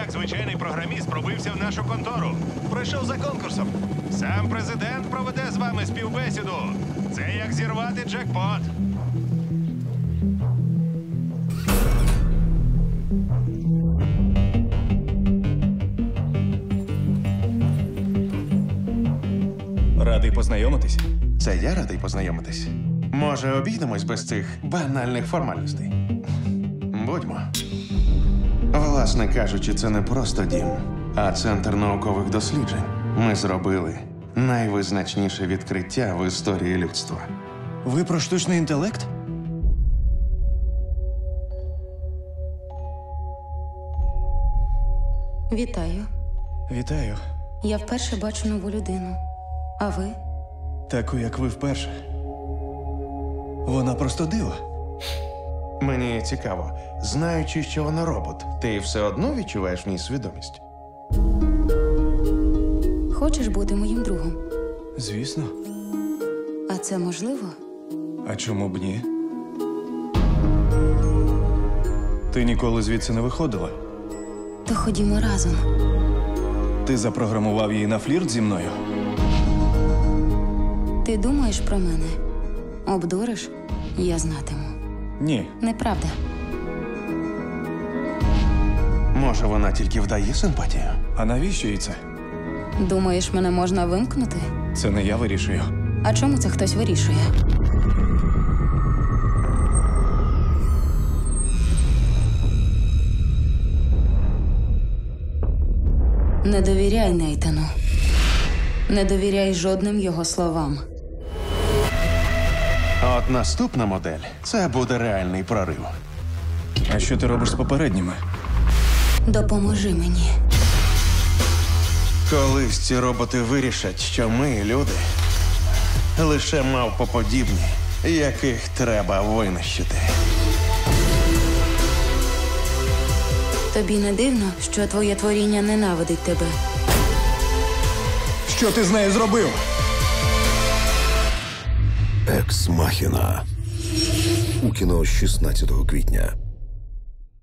як звичайний програміст пробився в нашу контору. Пройшов за конкурсом. Сам президент проведе з вами співбесіду. Це як зірвати джекпот. Радий познайомитись. Це я радий познайомитись. Може, обійдемось без цих банальних формальностей? Будьмо. Власне кажучи, це не просто дім, а центр наукових досліджень. Ми зробили найвизначніше відкриття в історії людства. Ви про штучний інтелект? Вітаю. Вітаю. Я вперше бачу нову людину. А ви? Таку, як ви вперше. Вона просто диво. Мені цікаво, знаючи, що вона робот, ти все одно відчуваєш в ній свідомість? Хочеш бути моїм другом? Звісно. А це можливо? А чому б ні? Ти ніколи звідси не виходила? То ходімо разом. Ти запрограмував її на флірт зі мною? Ти думаєш про мене? Обдуриш? Я знатиму. Ні. Неправда. Може, вона тільки вдає симпатію? А навіщо їй це? Думаєш, мене можна вимкнути? Це не я вирішую. А чому це хтось вирішує? Не довіряй Нейтану. Не довіряй жодним його словам. От наступна модель – це буде реальний прорив. А що ти робиш з попередніми? Допоможи мені. Колись ці роботи вирішать, що ми, люди, лише мавпоподібні, яких треба винищити. Тобі не дивно, що твоє творіння ненавидить тебе? Що ти з нею зробив? Екс Махіна у кіно 16 квітня.